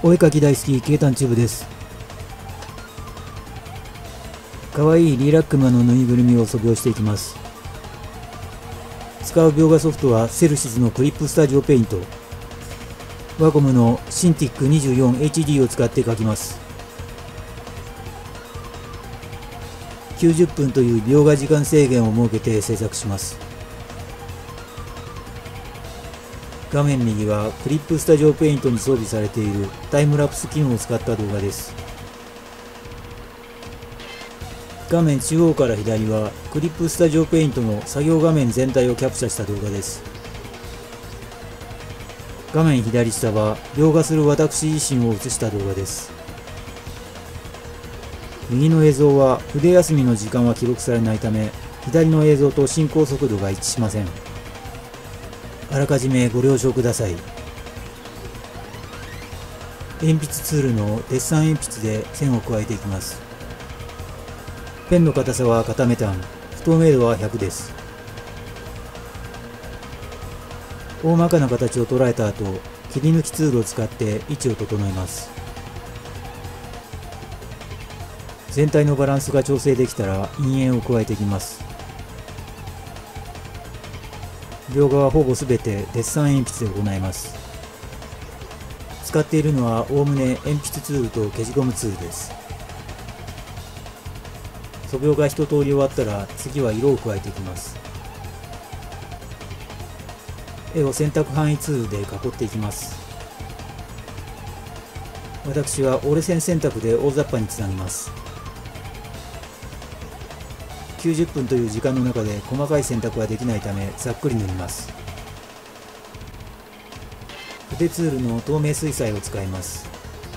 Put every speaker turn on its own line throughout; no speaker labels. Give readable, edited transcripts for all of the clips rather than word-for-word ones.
お絵かき大好き、ケイタンチューブです。かわいいリラックマのぬいぐるみを素描していきます。使う描画ソフトはセルシズのクリップスタジオペイント、ワコムのシンティック 24HD を使って描きます。90分という描画時間制限を設けて制作します。画面右はクリップスタジオペイントに装備されているタイムラプス機能を使った動画です。画面中央から左はクリップスタジオペイントの作業画面全体をキャプチャした動画です。画面左下は描画する私自身を映した動画です。右の映像は筆休みの時間は記録されないため、左の映像と進行速度が一致しません。あらかじめご了承ください。鉛筆ツールのデッサン鉛筆で線を加えていきます。ペンの硬さは片メタン、不透明度は100です。大まかな形を捉えた後、切り抜きツールを使って位置を整えます。全体のバランスが調整できたら陰影を加えていきます。描画はほぼすべてデッサン鉛筆で行います。使っているのはおおむね鉛筆ツールと消しゴムツールです。素描が一通り終わったら次は色を加えていきます。絵を選択範囲ツールで囲っていきます。私は折れ線選択で大雑把につなぎます。90分という時間の中で細かい選択はできないためざっくり塗ります。筆ツールの透明水彩を使います。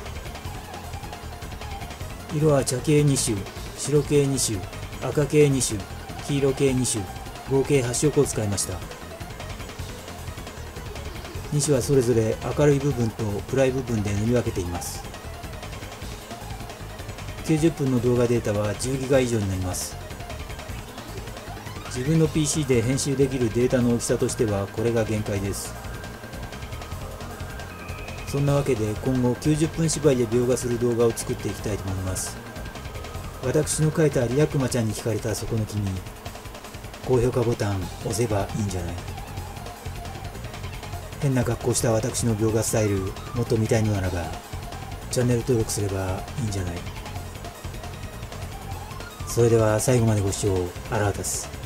色は茶系2種、白系2種、赤系2種、黄色系2種、合計8色を使いました。2種はそれぞれ明るい部分と暗い部分で塗り分けています。90分の動画データは10ギガ以上になります。自分の PC で編集できるデータの大きさとしてはこれが限界です。そんなわけで今後90分芝居で描画する動画を作っていきたいと思います。私の描いたリラックマちゃんに惹かれたそこの君、高評価ボタン押せばいいんじゃない。変な格好した私の描画スタイルもっと見たいのならばチャンネル登録すればいいんじゃない。それでは最後までご視聴あらがたす。